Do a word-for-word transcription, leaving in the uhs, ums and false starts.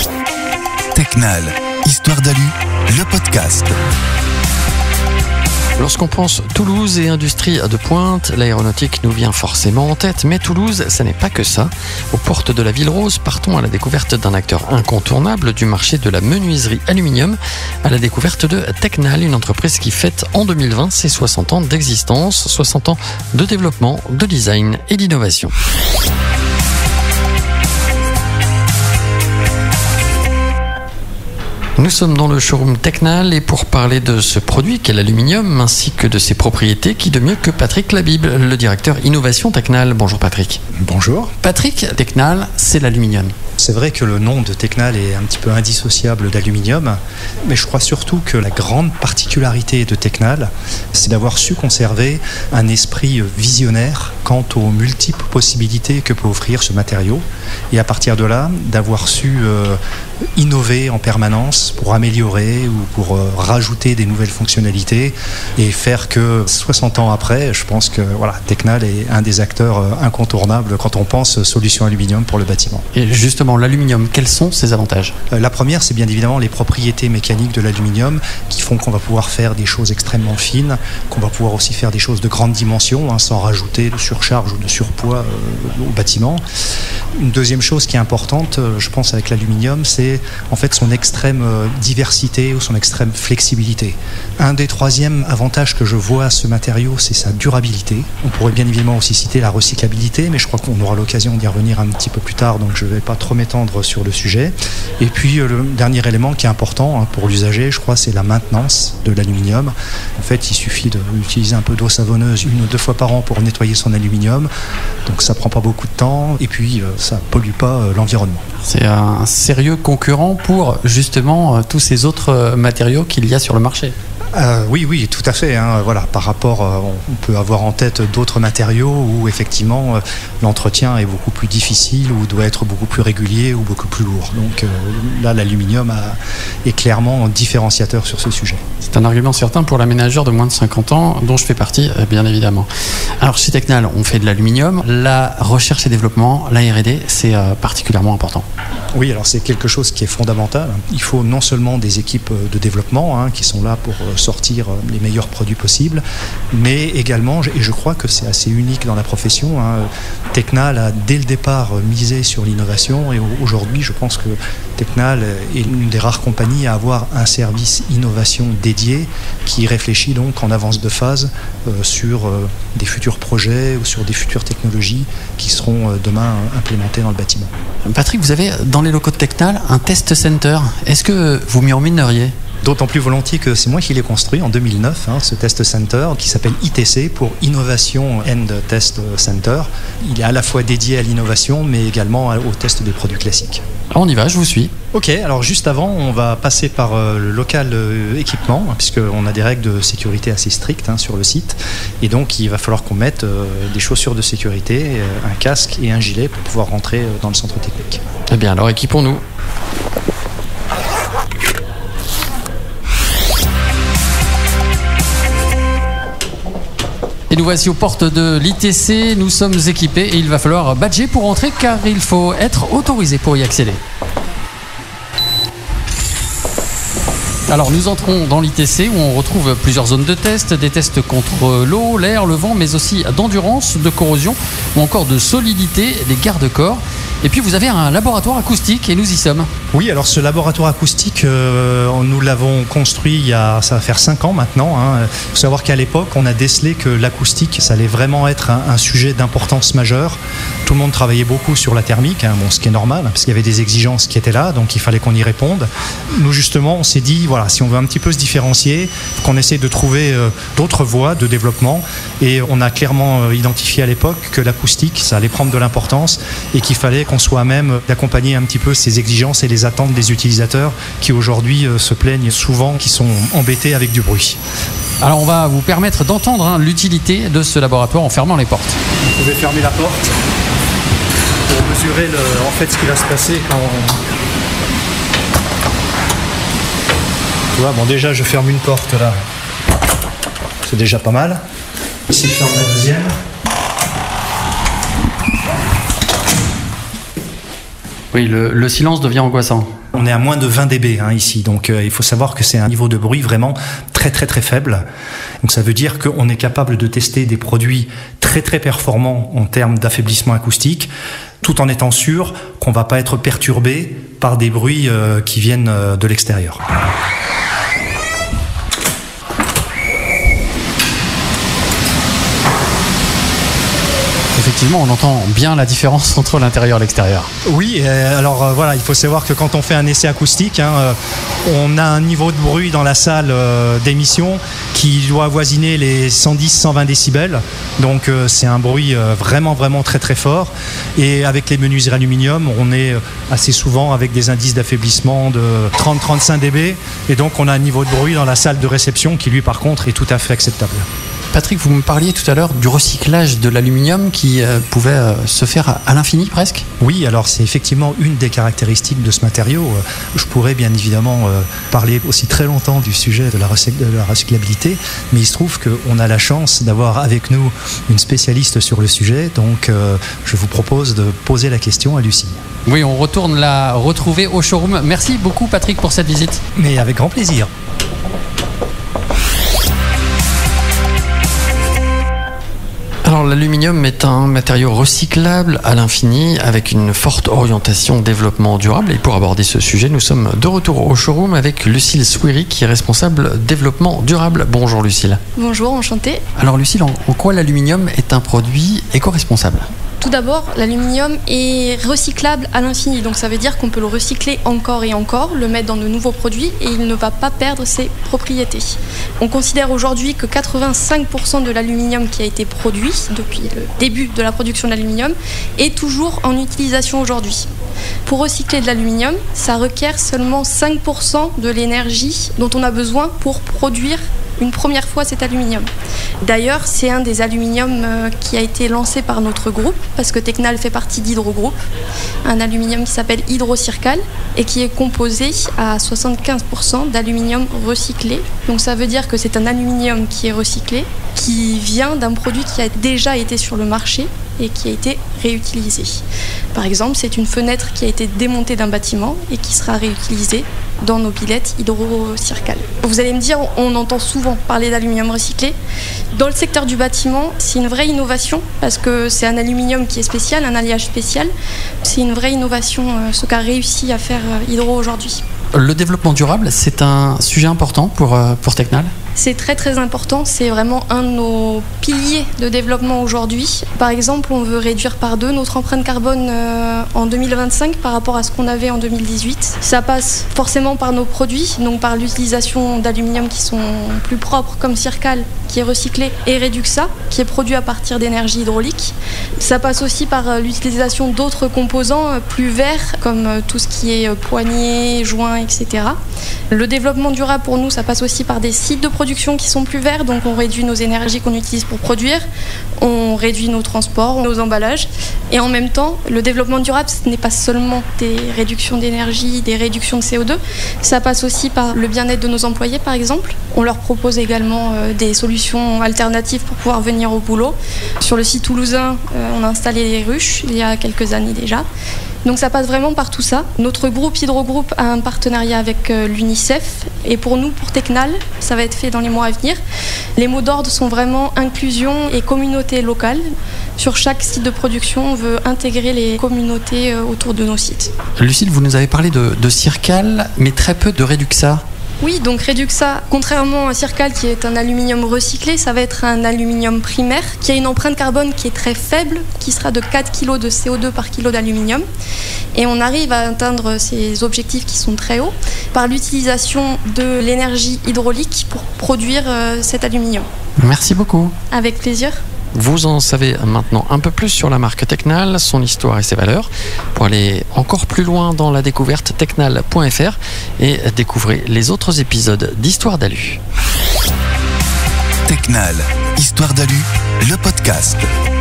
Technal, Histoire d'Alu, le podcast. Lorsqu'on pense Toulouse et industrie de pointe, l'aéronautique nous vient forcément en tête. Mais Toulouse, ça n'est pas que ça. Aux portes de la Ville Rose, partons à la découverte d'un acteur incontournable du marché de la menuiserie aluminium, à la découverte de Technal, une entreprise qui fête en deux mille vingt ses soixante ans d'existence, soixante ans de développement, de design et d'innovation. Nous sommes dans le showroom Technal et pour parler de ce produit qu'est l'aluminium ainsi que de ses propriétés, qui de mieux que Patrick Labible, le directeur innovation Technal. Bonjour Patrick. Bonjour. Patrick, Technal, c'est l'aluminium. C'est vrai que le nom de Technal est un petit peu indissociable d'aluminium, mais je crois surtout que la grande particularité de Technal, c'est d'avoir su conserver un esprit visionnaire quant aux multiples possibilités que peut offrir ce matériau, et à partir de là, d'avoir su euh, innover en permanence pour améliorer ou pour euh, rajouter des nouvelles fonctionnalités et faire que soixante ans après, je pense que voilà, Technal est un des acteurs euh, incontournables quand on pense solution aluminium pour le bâtiment. Et justement, l'aluminium, quels sont ses avantages ? euh, La première, c'est bien évidemment les propriétés mécaniques de l'aluminium qui font qu'on va pouvoir faire des choses extrêmement fines, qu'on va pouvoir aussi faire des choses de grande dimension hein, sans rajouter de surcharge ou de surpoids euh, au bâtiment. Une deuxième chose qui est importante, euh, je pense, avec l'aluminium, c'est en fait son extrême euh, diversité ou son extrême flexibilité. Un des troisièmes avantages que je vois à ce matériau, c'est sa durabilité. On pourrait bien évidemment aussi citer la recyclabilité, mais je crois qu'on aura l'occasion d'y revenir un petit peu plus tard, donc je ne vais pas trop m'étendre sur le sujet. Et puis euh, le dernier élément qui est important hein, pour l'usager, je crois, c'est la maintenance de l'aluminium. En fait, il suffit d'utiliser un peu d'eau savonneuse une ou deux fois par an pour nettoyer son aluminium, donc ça prend pas beaucoup de temps et puis euh, ça pollue pas euh, l'environnement. C'est un sérieux concurrent pour justement euh, tous ces autres euh, matériaux qu'il y a sur le marché. Euh, oui, oui, tout à fait. Hein. Voilà, par rapport, euh, on peut avoir en tête d'autres matériaux où effectivement euh, l'entretien est beaucoup plus difficile ou doit être beaucoup plus régulier ou beaucoup plus lourd. Donc euh, là, l'aluminium a, est clairement différenciateur sur ce sujet. C'est un argument certain pour l'aménageur de moins de cinquante ans, dont je fais partie, bien évidemment. Alors chez Technal, on fait de l'aluminium. La recherche et développement, la R et D, c'est euh, particulièrement important. Oui, alors c'est quelque chose qui est fondamental. Il faut non seulement des équipes de développement hein, qui sont là pour sortir les meilleurs produits possibles, mais également, et je crois que c'est assez unique dans la profession, hein, Technal a dès le départ misé sur l'innovation et aujourd'hui je pense que Technal est une des rares compagnies à avoir un service innovation dédié qui réfléchit donc en avance de phase euh, sur euh, des futurs projets ou sur des futures technologies qui seront euh, demain implémentées dans le bâtiment. Patrick, vous avez dans les locaux de Technal un test center. Est-ce que vous m'y emmeneriez ? D'autant plus volontiers que c'est moi qui l'ai construit en deux mille neuf, hein, ce test center qui s'appelle I T C pour Innovation and Test Center. Il est à la fois dédié à l'innovation mais également au test des produits classiques. Alors on y va, je vous suis. Ok, alors juste avant, on va passer par euh, le local euh, équipement, hein, puisqu'on a des règles de sécurité assez strictes hein, sur le site. Et donc, il va falloir qu'on mette euh, des chaussures de sécurité, euh, un casque et un gilet pour pouvoir rentrer euh, dans le centre technique. Eh bien, alors équipons-nous. Et nous voici aux portes de l'I T C, nous sommes équipés et il va falloir badger pour entrer car il faut être autorisé pour y accéder. Alors nous entrons dans l'I T C où on retrouve plusieurs zones de test, des tests contre l'eau, l'air, le vent, mais aussi d'endurance, de corrosion ou encore de solidité, des garde-corps. Et puis vous avez un laboratoire acoustique et nous y sommes. Oui, alors ce laboratoire acoustique, euh, nous l'avons construit il y a, ça va faire cinq ans maintenant. Il hein. faut savoir qu'à l'époque, on a décelé que l'acoustique, ça allait vraiment être un, un sujet d'importance majeure. Tout le monde travaillait beaucoup sur la thermique, hein, bon, ce qui est normal, hein, parce qu'il y avait des exigences qui étaient là, donc il fallait qu'on y réponde. Nous justement, on s'est dit, voilà, si on veut un petit peu se différencier, qu'on essaie de trouver euh, d'autres voies de développement. Et on a clairement euh, identifié à l'époque que l'acoustique, ça allait prendre de l'importance et qu'il fallait qu'on soit à même d'accompagner un petit peu ces exigences et les attentes des utilisateurs qui aujourd'hui euh, se plaignent souvent, qui sont embêtés avec du bruit. Alors on va vous permettre d'entendre hein, l'utilité de ce laboratoire en fermant les portes. Vous pouvez fermer la porte pour mesurer le, en fait ce qui va se passer quand on... Tu vois, bon déjà je ferme une porte là, c'est déjà pas mal. Ici je ferme la deuxième. Oui, le, le silence devient angoissant. On est à moins de vingt décibels hein, ici, donc euh, il faut savoir que c'est un niveau de bruit vraiment très très très faible. Donc ça veut dire qu'on est capable de tester des produits très très performants en termes d'affaiblissement acoustique, tout en étant sûr qu'on ne va pas être perturbé par des bruits euh, qui viennent euh, de l'extérieur. Effectivement, on entend bien la différence entre l'intérieur et l'extérieur. Oui, euh, alors euh, voilà, il faut savoir que quand on fait un essai acoustique, hein, euh, on a un niveau de bruit dans la salle euh, d'émission qui doit avoisiner les cent dix à cent vingt décibels. Donc euh, c'est un bruit euh, vraiment vraiment très très fort. Et avec les menuiseries aluminium, on est assez souvent avec des indices d'affaiblissement de trente à trente-cinq décibels. Et donc on a un niveau de bruit dans la salle de réception qui lui par contre est tout à fait acceptable. Patrick, vous me parliez tout à l'heure du recyclage de l'aluminium qui euh, pouvait euh, se faire à, à l'infini presque. Oui, alors c'est effectivement une des caractéristiques de ce matériau. Je pourrais bien évidemment euh, parler aussi très longtemps du sujet de la, recyc- de la recyclabilité, mais il se trouve qu'on a la chance d'avoir avec nous une spécialiste sur le sujet, donc euh, je vous propose de poser la question à Lucie. Oui, on retourne la retrouver au showroom. Merci beaucoup Patrick pour cette visite. Mais avec grand plaisir. Alors l'aluminium est un matériau recyclable à l'infini avec une forte orientation développement durable. Et pour aborder ce sujet, nous sommes de retour au showroom avec Lucille Souiri qui est responsable développement durable. Bonjour Lucille. Bonjour, enchantée. Alors Lucille, en, en quoi l'aluminium est un produit éco-responsable ? Tout d'abord, l'aluminium est recyclable à l'infini, donc ça veut dire qu'on peut le recycler encore et encore, le mettre dans de nouveaux produits et il ne va pas perdre ses propriétés. On considère aujourd'hui que quatre-vingt-cinq pour cent de l'aluminium qui a été produit depuis le début de la production de l'aluminium est toujours en utilisation aujourd'hui. Pour recycler de l'aluminium, ça requiert seulement cinq pour cent de l'énergie dont on a besoin pour produire une première fois cet aluminium. D'ailleurs, c'est un des aluminiums qui a été lancé par notre groupe, parce que Tecnal fait partie d'Hydro Group, un aluminium qui s'appelle Hydrocircal et qui est composé à soixante-quinze pour cent d'aluminium recyclé. Donc ça veut dire que c'est un aluminium qui est recyclé, qui vient d'un produit qui a déjà été sur le marché et qui a été réutilisé. Par exemple, c'est une fenêtre qui a été démontée d'un bâtiment et qui sera réutilisée dans nos pilettes Hydrocircal. Vous allez me dire, on entend souvent parler d'aluminium recyclé. Dans le secteur du bâtiment, c'est une vraie innovation parce que c'est un aluminium qui est spécial, un alliage spécial. C'est une vraie innovation, ce qu'a réussi à faire Hydro aujourd'hui. Le développement durable, c'est un sujet important pour, pour Tecnal ? C'est très très important, c'est vraiment un de nos piliers de développement aujourd'hui. Par exemple, on veut réduire par deux notre empreinte carbone euh, en deux mille vingt-cinq par rapport à ce qu'on avait en deux mille dix-huit. Ça passe forcément par nos produits, donc par l'utilisation d'aluminium qui sont plus propres comme Circal, qui est recyclé, et Reduxa, qui est produit à partir d'énergie hydraulique. Ça passe aussi par l'utilisation d'autres composants plus verts, comme tout ce qui est poignées, joints, et cetera. Le développement durable pour nous, ça passe aussi par des sites de production qui sont plus verts, donc on réduit nos énergies qu'on utilise pour produire, on réduit nos transports, nos emballages, et en même temps, le développement durable, ce n'est pas seulement des réductions d'énergie, des réductions de C O deux, ça passe aussi par le bien-être de nos employés, par exemple. On leur propose également euh, des solutions alternatives pour pouvoir venir au boulot. Sur le site toulousain, euh, on a installé les ruches il y a quelques années déjà. Donc ça passe vraiment par tout ça. Notre groupe Hydro Group a un partenariat avec euh, l'UNICEF et pour nous, pour Tecnal, ça va être fait dans les mois à venir. Les mots d'ordre sont vraiment inclusion et communauté locale. Sur chaque site de production, on veut intégrer les communautés euh, autour de nos sites. Lucille, vous nous avez parlé de, de Circal, mais très peu de Reduxa. Oui, donc Reduxa, contrairement à Circal qui est un aluminium recyclé, ça va être un aluminium primaire qui a une empreinte carbone qui est très faible, qui sera de quatre kilos de C O deux par kilo d'aluminium. Et on arrive à atteindre ces objectifs qui sont très hauts par l'utilisation de l'énergie hydraulique pour produire euh, cet aluminium. Merci beaucoup. Avec plaisir. Vous en savez maintenant un peu plus sur la marque Tecnal, son histoire et ses valeurs. Pour aller encore plus loin dans la découverte, tecnal point f r et découvrez les autres épisodes d'Histoire d'Alu. Tecnal, Histoire d'Alu, le podcast.